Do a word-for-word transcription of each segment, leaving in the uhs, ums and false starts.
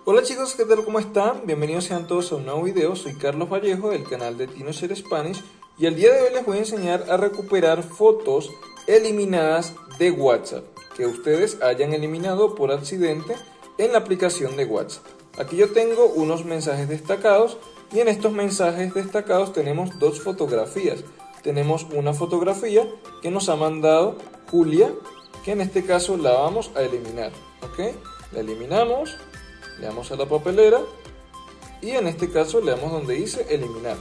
Hola chicos, ¿qué tal? ¿Cómo están? Bienvenidos sean todos a un nuevo video. Soy Carlos Vallejo del canal de TinoShare Spanish y el día de hoy les voy a enseñar a recuperar fotos eliminadas de WhatsApp que ustedes hayan eliminado por accidente en la aplicación de WhatsApp. Aquí yo tengo unos mensajes destacados y en estos mensajes destacados tenemos dos fotografías. Tenemos una fotografía que nos ha mandado Julia, que en este caso la vamos a eliminar, ¿ok? La eliminamos. Le damos a la papelera y en este caso le damos donde dice eliminar.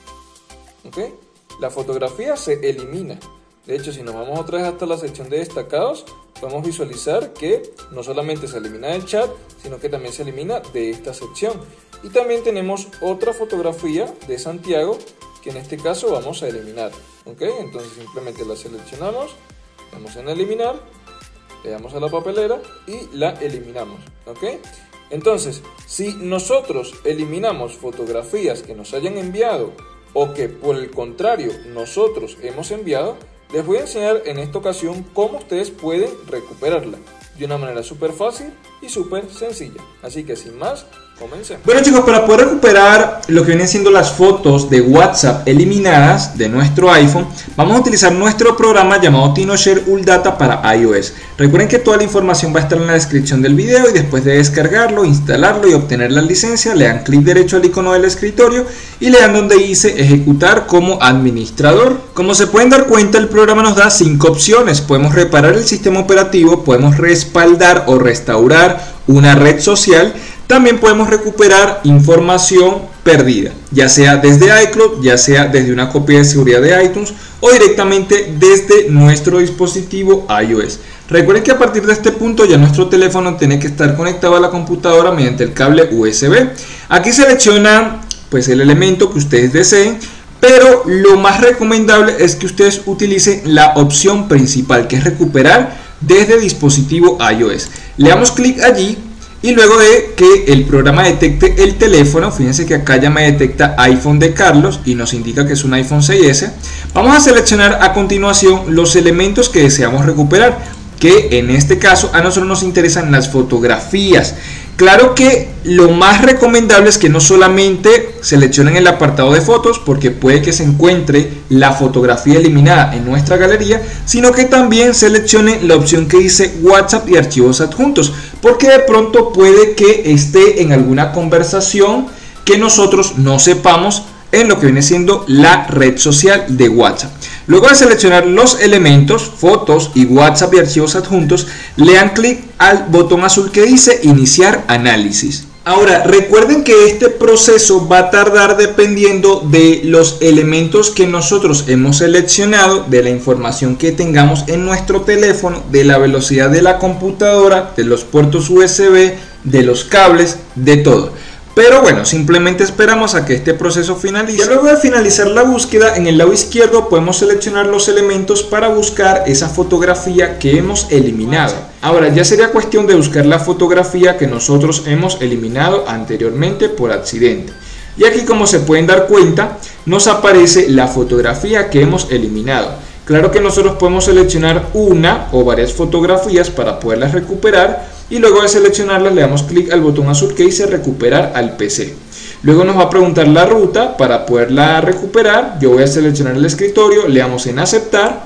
¿Ok? La fotografía se elimina. De hecho, si nos vamos otra vez hasta la sección de destacados, podemos visualizar que no solamente se elimina del chat, sino que también se elimina de esta sección. Y también tenemos otra fotografía de Santiago que en este caso vamos a eliminar. ¿Ok? Entonces simplemente la seleccionamos, le damos en eliminar, le damos a la papelera y la eliminamos. ¿Ok? Entonces, si nosotros eliminamos fotografías que nos hayan enviado o que por el contrario nosotros hemos enviado, les voy a enseñar en esta ocasión cómo ustedes pueden recuperarla de una manera súper fácil y súper sencilla. Así que sin más, comencemos. Bueno chicos, para poder recuperar lo que vienen siendo las fotos de WhatsApp eliminadas de nuestro iPhone, vamos a utilizar nuestro programa llamado TinoShare UllData para iOS. Recuerden que toda la información va a estar en la descripción del video y después de descargarlo, instalarlo y obtener la licencia, le dan clic derecho al icono del escritorio y le dan donde dice ejecutar como administrador. Como se pueden dar cuenta, el programa nos da cinco opciones. Podemos reparar el sistema operativo, podemos respaldar o restaurar una red social. También podemos recuperar información perdida, ya sea desde iCloud, ya sea desde una copia de seguridad de iTunes o directamente desde nuestro dispositivo iOS. Recuerden que a partir de este punto ya nuestro teléfono tiene que estar conectado a la computadora mediante el cable U S B. Aquí seleccionan pues el elemento que ustedes deseen, pero lo más recomendable es que ustedes utilicen la opción principal, que es recuperar desde dispositivo iOS. Le damos clic allí. Y luego de que el programa detecte el teléfono, fíjense que acá ya me detecta iPhone de Carlos y nos indica que es un iPhone seis ese, vamos a seleccionar a continuación los elementos que deseamos recuperar, que en este caso a nosotros nos interesan las fotografías. Claro que lo más recomendable es que no solamente seleccionen el apartado de fotos, porque puede que se encuentre la fotografía eliminada en nuestra galería, sino que también seleccionen la opción que dice WhatsApp y archivos adjuntos, porque de pronto puede que esté en alguna conversación que nosotros no sepamos en lo que viene siendo la red social de WhatsApp. Luego de seleccionar los elementos, fotos y WhatsApp y archivos adjuntos, le dan clic al botón azul que dice iniciar análisis. Ahora recuerden que este proceso va a tardar dependiendo de los elementos que nosotros hemos seleccionado, de la información que tengamos en nuestro teléfono, de la velocidad de la computadora, de los puertos U S B, de los cables, de todo. Pero bueno, simplemente esperamos a que este proceso finalice. Y luego de finalizar la búsqueda, en el lado izquierdo podemos seleccionar los elementos para buscar esa fotografía que hemos eliminado. Ahora ya sería cuestión de buscar la fotografía que nosotros hemos eliminado anteriormente por accidente. Y aquí, como se pueden dar cuenta, nos aparece la fotografía que hemos eliminado. Claro que nosotros podemos seleccionar una o varias fotografías para poderlas recuperar. Y luego de seleccionarlas le damos clic al botón azul que dice recuperar al P C. Luego nos va a preguntar la ruta para poderla recuperar. Yo voy a seleccionar el escritorio, le damos en aceptar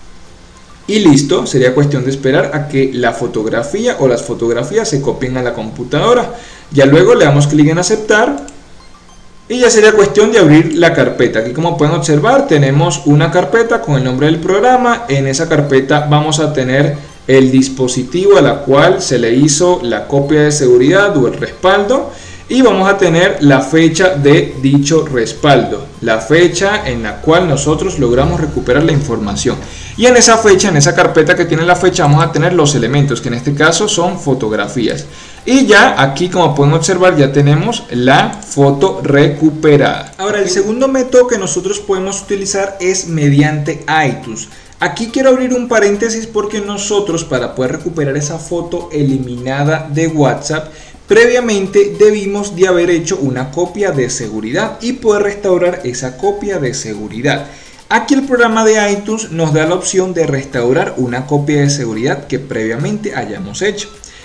y listo. Sería cuestión de esperar a que la fotografía o las fotografías se copien a la computadora. Ya luego le damos clic en aceptar y ya sería cuestión de abrir la carpeta. Aquí, como pueden observar, tenemos una carpeta con el nombre del programa. En esa carpeta vamos a tener el dispositivo a la cual se le hizo la copia de seguridad o el respaldo, y vamos a tener la fecha de dicho respaldo, la fecha en la cual nosotros logramos recuperar la información. Y en esa fecha, en esa carpeta que tiene la fecha, vamos a tener los elementos, que en este caso son fotografías. Y ya aquí, como pueden observar, ya tenemos la foto recuperada. Ahora, el segundo método que nosotros podemos utilizar es mediante iTunes. Aquí quiero abrir un paréntesis porque nosotros, para poder recuperar esa foto eliminada de WhatsApp, previamente debimos de haber hecho una copia de seguridad y poder restaurar esa copia de seguridad. Aquí el programa de iTunes nos da la opción de restaurar una copia de seguridad que previamente hayamos hecho.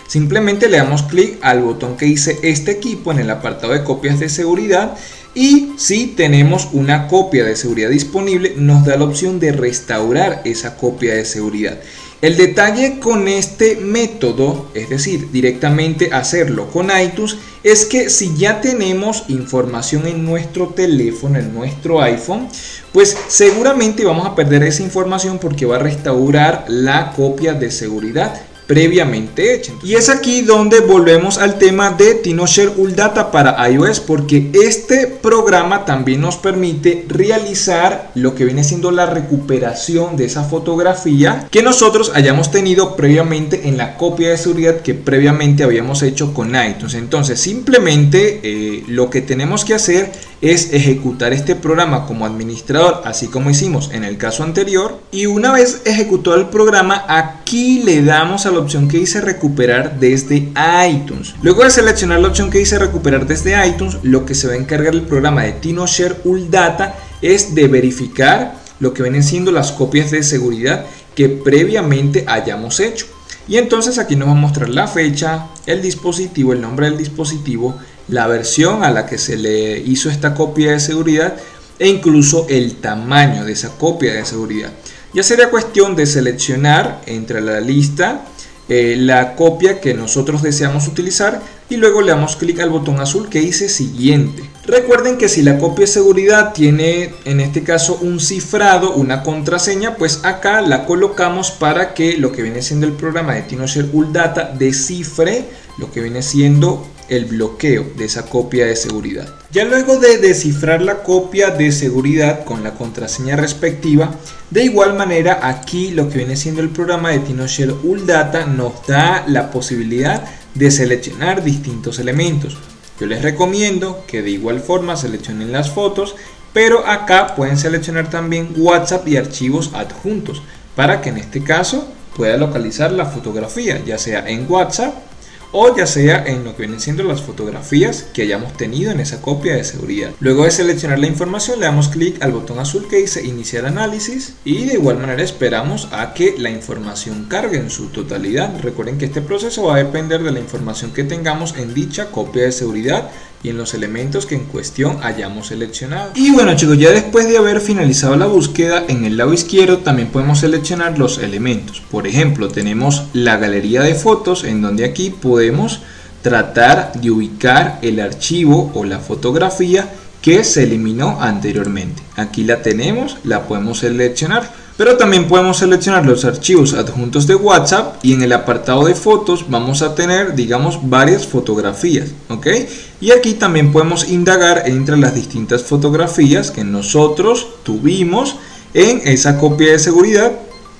Simplemente le damos clic al botón que dice este equipo en el apartado de copias de seguridad, y si tenemos una copia de seguridad disponible nos da la opción de restaurar esa copia de seguridad. El detalle con este método, es decir, directamente hacerlo con iTunes, es que si ya tenemos información en nuestro teléfono, en nuestro iPhone, pues seguramente vamos a perder esa información porque va a restaurar la copia de seguridad previamente hecha. Y es aquí donde volvemos al tema de TinoShare UllData para iOS, porque este programa también nos permite realizar lo que viene siendo la recuperación de esa fotografía que nosotros hayamos tenido previamente en la copia de seguridad que previamente habíamos hecho con iTunes. Entonces simplemente eh, lo que tenemos que hacer es ejecutar este programa como administrador, así como hicimos en el caso anterior, y una vez ejecutado el programa, aquí le damos a la opción que dice recuperar desde iTunes. Luego de seleccionar la opción que dice recuperar desde iTunes, lo que se va a encargar el programa de TinoShare UllData es de verificar lo que vienen siendo las copias de seguridad que previamente hayamos hecho. Y entonces aquí nos va a mostrar la fecha, el dispositivo, el nombre del dispositivo, la versión a la que se le hizo esta copia de seguridad e incluso el tamaño de esa copia de seguridad. Ya sería cuestión de seleccionar entre la lista eh, la copia que nosotros deseamos utilizar y luego le damos clic al botón azul que dice siguiente. Recuerden que si la copia de seguridad tiene en este caso un cifrado, una contraseña, pues acá la colocamos para que lo que viene siendo el programa de TinoShare UllData descifre lo que viene siendo el bloqueo de esa copia de seguridad. Ya luego de descifrar la copia de seguridad con la contraseña respectiva, de igual manera aquí lo que viene siendo el programa de TinoShare UllData nos da la posibilidad de seleccionar distintos elementos. Yo les recomiendo que de igual forma seleccionen las fotos, pero acá pueden seleccionar también WhatsApp y archivos adjuntos para que en este caso pueda localizar la fotografía, ya sea en WhatsApp o ya sea en lo que vienen siendo las fotografías que hayamos tenido en esa copia de seguridad. Luego de seleccionar la información le damos clic al botón azul que dice iniciar análisis y de igual manera esperamos a que la información cargue en su totalidad. Recuerden que este proceso va a depender de la información que tengamos en dicha copia de seguridad y en los elementos que en cuestión hayamos seleccionado. Y bueno chicos, ya después de haber finalizado la búsqueda, en el lado izquierdo también podemos seleccionar los elementos. Por ejemplo, tenemos la galería de fotos, en donde aquí podemos tratar de ubicar el archivo o la fotografía que se eliminó anteriormente. Aquí la tenemos, la podemos seleccionar. Pero también podemos seleccionar los archivos adjuntos de WhatsApp y en el apartado de fotos vamos a tener, digamos, varias fotografías, ¿ok? Y aquí también podemos indagar entre las distintas fotografías que nosotros tuvimos en esa copia de seguridad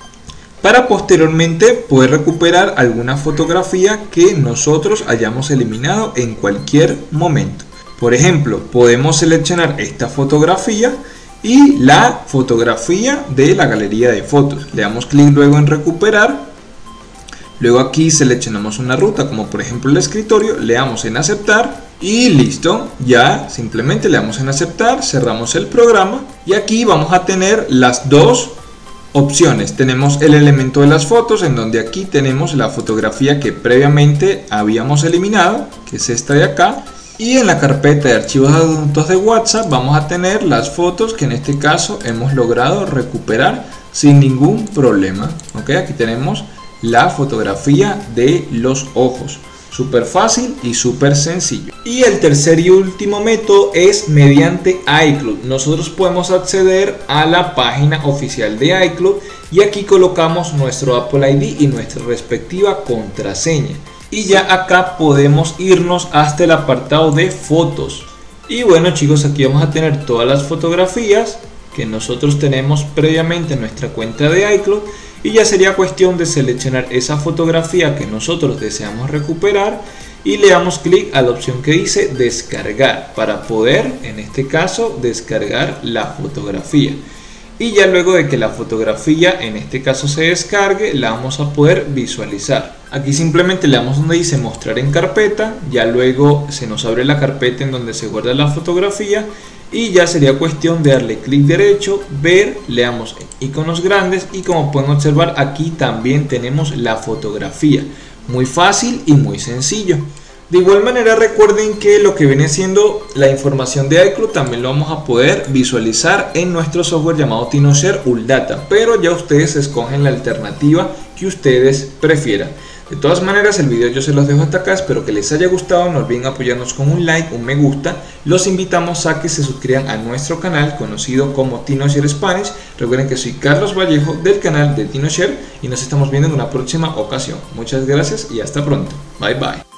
para posteriormente poder recuperar alguna fotografía que nosotros hayamos eliminado en cualquier momento. Por ejemplo, podemos seleccionar esta fotografía y la fotografía de la galería de fotos. Le damos clic luego en recuperar. Luego aquí seleccionamos una ruta como por ejemplo el escritorio, le damos en aceptar y listo. Ya simplemente le damos en aceptar, cerramos el programa y aquí vamos a tener las dos opciones. Tenemos el elemento de las fotos, en donde aquí tenemos la fotografía que previamente habíamos eliminado, que es esta de acá. Y en la carpeta de archivos adjuntos de WhatsApp vamos a tener las fotos que en este caso hemos logrado recuperar sin ningún problema. ¿Ok? Aquí tenemos la fotografía de los ojos. Súper fácil y súper sencillo. Y el tercer y último método es mediante iCloud. Nosotros podemos acceder a la página oficial de iCloud y aquí colocamos nuestro Apple I D y nuestra respectiva contraseña. Y ya acá podemos irnos hasta el apartado de fotos. Y bueno chicos, aquí vamos a tener todas las fotografías que nosotros tenemos previamente en nuestra cuenta de iCloud. Y ya sería cuestión de seleccionar esa fotografía que nosotros deseamos recuperar y le damos clic a la opción que dice descargar para poder en este caso descargar la fotografía. Y ya luego de que la fotografía en este caso se descargue, la vamos a poder visualizar. Aquí simplemente le damos donde dice mostrar en carpeta, ya luego se nos abre la carpeta en donde se guarda la fotografía y ya sería cuestión de darle clic derecho, ver, le damos iconos grandes y como pueden observar aquí también tenemos la fotografía. Muy fácil y muy sencillo. De igual manera, recuerden que lo que viene siendo la información de iCloud también lo vamos a poder visualizar en nuestro software llamado TinoShare Uldata, pero ya ustedes escogen la alternativa que ustedes prefieran. De todas maneras, el video yo se los dejo hasta acá, espero que les haya gustado, no olviden apoyarnos con un like, un me gusta, los invitamos a que se suscriban a nuestro canal conocido como TinoShare Spanish. Recuerden que soy Carlos Vallejo del canal de TinoShare y nos estamos viendo en una próxima ocasión. Muchas gracias y hasta pronto, bye bye.